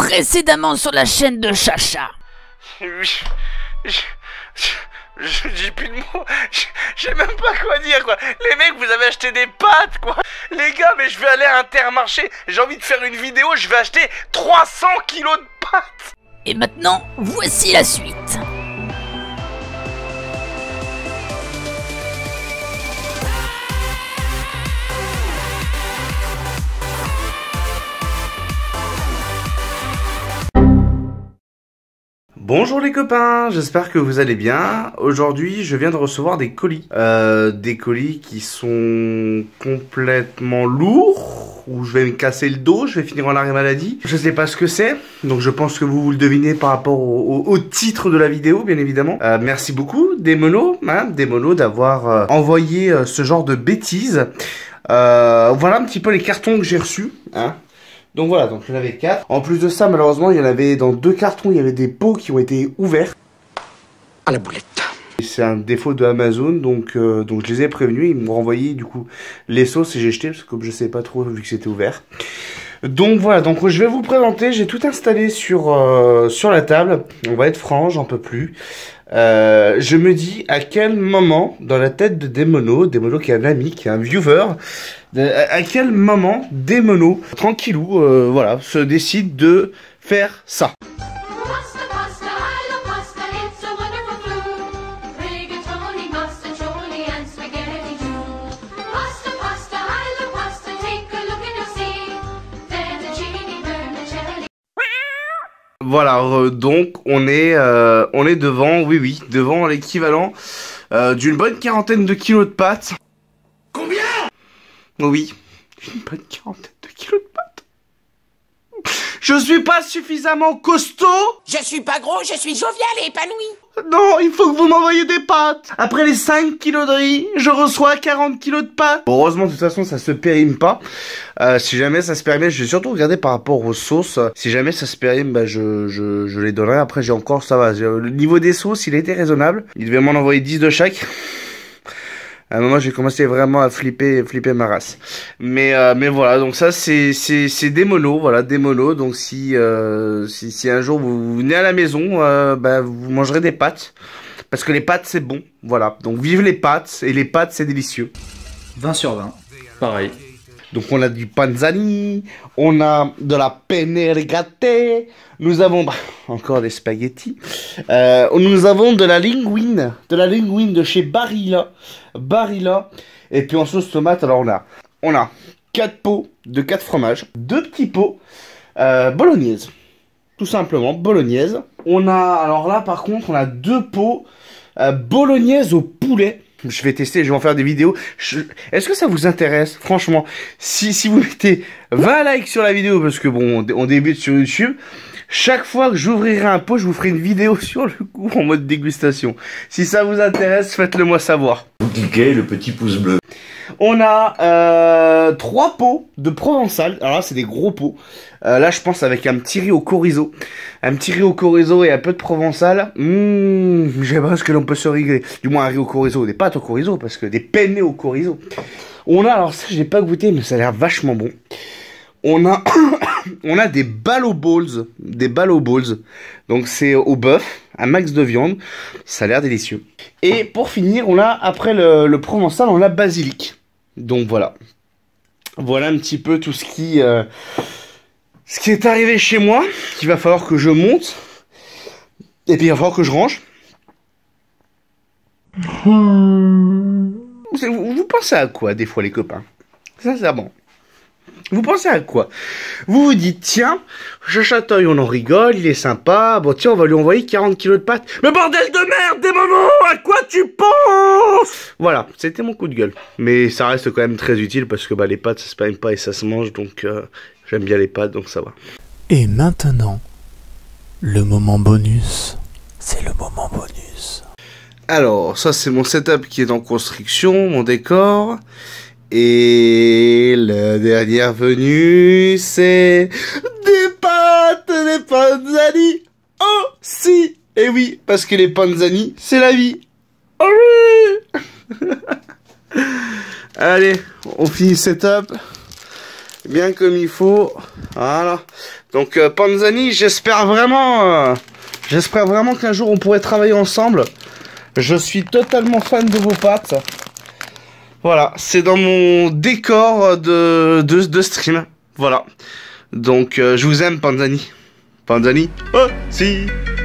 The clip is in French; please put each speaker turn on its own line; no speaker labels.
précédemment sur la chaîne de Chacha.
J'ai plus de mots, j'ai même pas quoi dire quoi. Les mecs, vous avez acheté des pâtes quoi. Les gars, mais je vais aller à Intermarché, j'ai envie de faire une vidéo, je vais acheter 300 kilos de pâtes.
Et maintenant, voici la suite.
Bonjour les copains, j'espère que vous allez bien. Aujourd'hui, je viens de recevoir des colis. Des colis qui sont complètement lourds, où je vais me casser le dos, je vais finir en arrêt maladie. Je sais pas ce que c'est, donc je pense que vous le devinez par rapport au titre de la vidéo, bien évidemment. Merci beaucoup, Demono, d'avoir envoyé ce genre de bêtises. Voilà un petit peu les cartons que j'ai reçus, hein. Donc voilà, donc il y en avait 4. En plus de ça, malheureusement, il y en avait dans 2 cartons, il y avait des pots qui ont été ouverts. À la boulette. C'est un défaut de Amazon, donc je les ai prévenus, ils m'ont renvoyé du coup les sauces et j'ai jeté, parce que comme je sais pas trop vu que c'était ouvert. Donc voilà, donc je vais vous présenter, j'ai tout installé sur la table. On va être franc, j'en peux plus. Je me dis à quel moment dans la tête de Demono qui est un ami, qui est un viewer, à quel moment Demono, tranquillou, voilà, se décide de faire ça. Voilà, donc on est devant, oui, devant l'équivalent d'une bonne quarantaine de kilos de pâtes. Combien? Oui, une bonne quarantaine de kilos de pâtes. Je suis pas suffisamment costaud.
Je suis pas gros, je suis jovial et épanoui.
Non, il faut que vous m'envoyiez des pâtes. Après les 5 kilos de riz, je reçois 40 kilos de pâtes. Bon, heureusement, de toute façon, ça se périme pas. Si jamais ça se périme, je vais surtout regarder par rapport aux sauces. Si jamais ça se périme, bah, je les donnerai. Après, j'ai encore, ça va. Le niveau des sauces, il a été raisonnable. Il devait m'en envoyer 10 de chaque. À un moment, j'ai commencé vraiment à flipper ma race. Mais voilà, donc ça, c'est des monos, voilà, des monos. Donc si un jour vous venez à la maison, bah, vous mangerez des pâtes. Parce que les pâtes, c'est bon, voilà. Donc vive les pâtes, et les pâtes, c'est délicieux.
20 sur 20, pareil.
Donc on a du panzani, on a de la penne rigate, nous avons encore des spaghettis, nous avons de la linguine de chez Barilla, et puis en sauce tomate, alors on a 4 pots de 4 fromages, 2 petits pots bolognaise, tout simplement bolognaise. On a, alors là par contre, on a 2 pots bolognaise au poulet. Je vais tester, je vais en faire des vidéos. Est-ce que ça vous intéresse? Franchement, si vous mettez 20 likes sur la vidéo, parce que bon, on débute sur YouTube, chaque fois que j'ouvrirai un pot, je vous ferai une vidéo sur le coup en mode dégustation. Si ça vous intéresse, faites-le moi savoir.
Vous cliquez le petit pouce bleu.
On a 3 pots de provençal. Alors là, c'est des gros pots. Là, je pense avec un petit riz au chorizo. Un petit riz au chorizo et un peu de provençal. Je sais pas ce que l'on peut se régaler. Du moins, un riz au chorizo, des pâtes au chorizo, parce que des penne au chorizo. On a, alors ça, j'ai pas goûté, mais ça a l'air vachement bon. On a des ballo balls. Donc, c'est au bœuf, un max de viande. Ça a l'air délicieux. Et pour finir, on a, après le provençal, on a basilic. Donc, voilà. Voilà un petit peu tout ce qui est arrivé chez moi. Il va falloir que je monte. Et puis, il va falloir que je range. Vous pensez à quoi, des fois, les copains? Sincèrement. Vous pensez à quoi? Vous vous dites, tiens, Chachateuil, on en rigole, il est sympa, bon tiens, on va lui envoyer 40 kilos de pâtes. Mais bordel de merde, Demono, à quoi tu penses? Voilà, c'était mon coup de gueule. Mais ça reste quand même très utile, parce que bah, les pâtes, ça se paye pas et ça se mange, donc j'aime bien les pâtes, donc ça va.
Et maintenant, le moment bonus, c'est le moment bonus.
Alors, ça c'est mon setup qui est en construction, mon décor. Et la dernière venue, c'est des panzani. Oh, si. Et oui, parce que les panzani, c'est la vie. Oh oui. Allez, on finit le setup. Bien comme il faut. Voilà. Donc Panzani, j'espère vraiment qu'un jour on pourrait travailler ensemble. Je suis totalement fan de vos pattes. Voilà, c'est dans mon décor de stream. Voilà. Donc je vous aime Panzani. Panzani, oh si.